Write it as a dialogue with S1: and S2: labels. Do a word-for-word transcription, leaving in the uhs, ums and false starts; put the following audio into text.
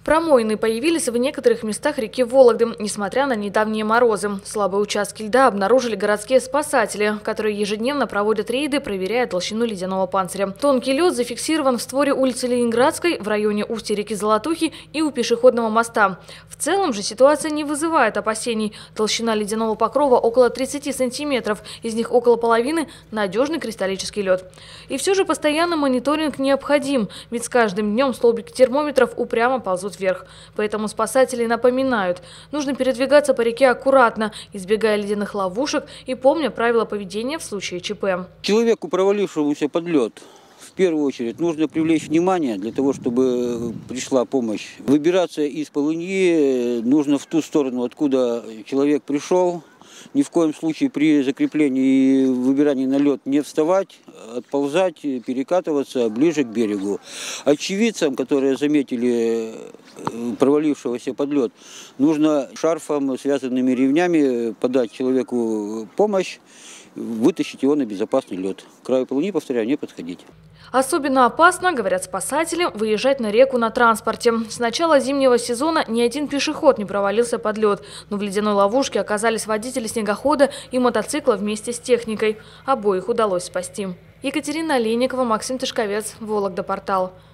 S1: Промоины появились в некоторых местах реки Вологды, несмотря на недавние морозы. Слабые участки льда обнаружили городские спасатели, которые ежедневно проводят рейды, проверяя толщину ледяного панциря. Тонкий лед зафиксирован в створе улицы Ленинградской, в районе устья реки Золотухи и у пешеходного моста. В целом же ситуация не вызывает опасений. Толщина ледяного покрова около тридцати сантиметров, из них около половины – надежный кристаллический лед. И все же постоянный мониторинг необходим, ведь с каждым днем столбики термометров упрямо ползут вверх. Поэтому спасатели напоминают, нужно передвигаться по реке аккуратно, избегая ледяных ловушек и помня правила поведения в случае ЧП.
S2: Человеку, провалившемуся под лед, в первую очередь нужно привлечь внимание для того, чтобы пришла помощь. Выбираться из полыньи нужно в ту сторону, откуда человек пришел. Ни в коем случае при закреплении и выбирании на лед не вставать, отползать, перекатываться ближе к берегу. Очевидцам, которые заметили провалившегося под лед, нужно шарфом, связанными ремнями подать человеку помощь, вытащить его на безопасный лед. К краю полыни, повторяю, не подходить.
S1: Особенно опасно, говорят спасатели, выезжать на реку на транспорте. С начала зимнего сезона ни один пешеход не провалился под лед, но в ледяной ловушке оказались водители снегохода и мотоцикла вместе с техникой. Обоих удалось спасти. Екатерина Олейникова, Максим Тышковец, Вологда, портал.